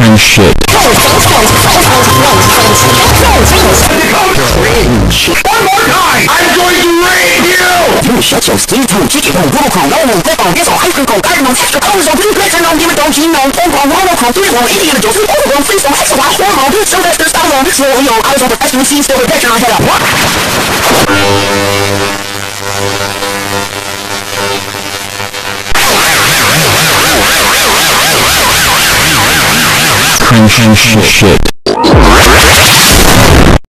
Cringe shit. One more time! I'm going to rape you! You shut your skin to chicken on Google no one flip on this on ice cream cone garden on extra colors on blue glitter on demon don't genome over on Romo on 3 on Indiana Jones over on freeze on X Y hormone Sylvester Stallone slowly on I was on professional scene still protection on head up. What? Cringe shit.